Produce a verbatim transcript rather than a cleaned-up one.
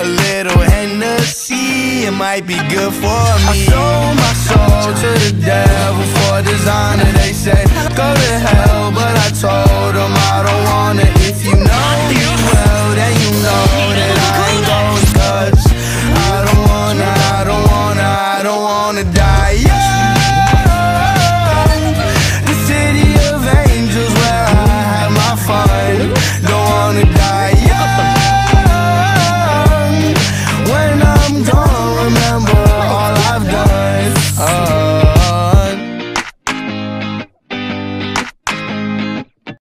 A little Hennessy, it might be good for me. I sold my soul to the devil for designer. They say go to hell, but I told them I don't want it. If you know me well, then you know that I ain't going, cause I don't wanna, I don't wanna, I don't wanna die, yeah.